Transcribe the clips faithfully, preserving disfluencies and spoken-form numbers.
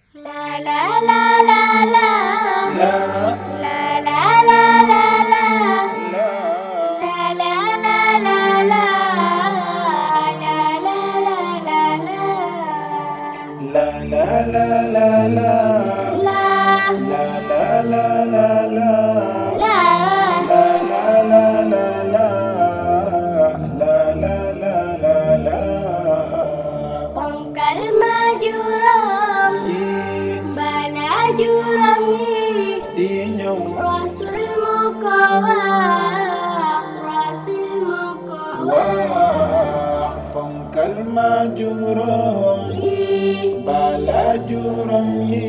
La la la la la. La La la la la la. la La la la la la. La la la la la. la la la la la. La La la la la la. la. La la la la la. La la la la la. Pangkal majuram, Di bala juram di ñëw Rasul mukawah, Rasul mukawah. wax fonkal ma juróom bala juróom yi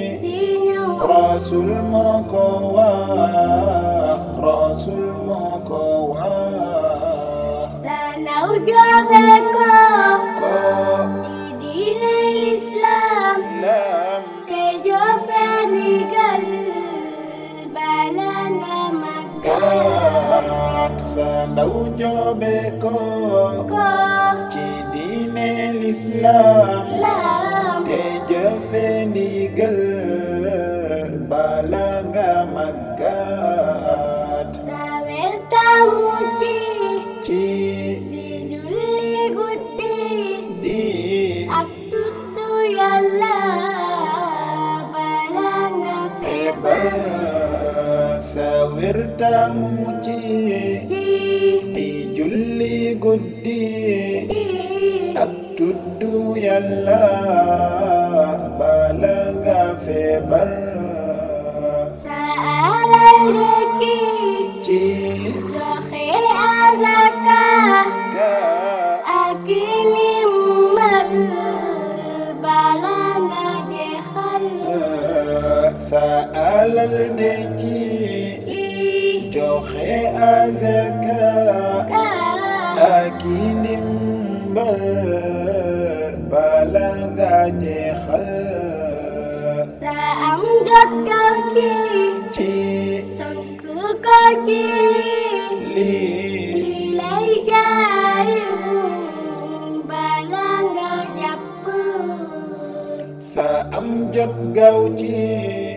rasul moo ko wax rasul moo ko wax Sanaw jobe ko ko di diine Islam lam te jofe ndigal bala nga màggal kat sa ndaw joobe ko ko ci diine l'islam lam te jëfe ndigal bala nga màggat sa wertamu ci ci di julli guddi di ak tuttu Yàlla bala nga feebar feebar sa wirtamu ci di di julli guddi di ak tuddu Yàlla bala nga feebar sa alal de ci ci joxe azaka ka ak ndimbal bala nga jeexal sa alal de ci ci joxe azaka ka ak ndimbal bala nga jeexal sa am jot gaw ci ci tënk ko ci lii li lay jariñ bala nga jàpp sa am jot gaaw ci